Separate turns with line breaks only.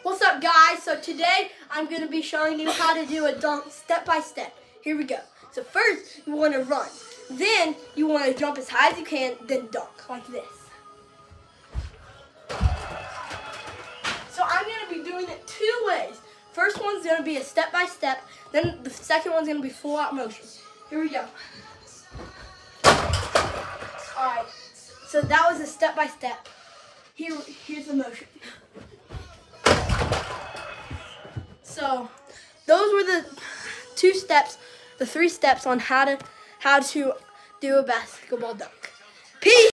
What's up, guys? So today I'm going to be showing you how to do a dunk step by step. Here we go. So first you want to run. Then you want to jump as high as you can, then dunk like this. So I'm going to be doing it two ways. First one's going to be a step by step. Then the second one's going to be full out motion. Here we go. Alright. So that was a step by step. Here's the motion. So those were the three steps on how to do a basketball dunk. Peace.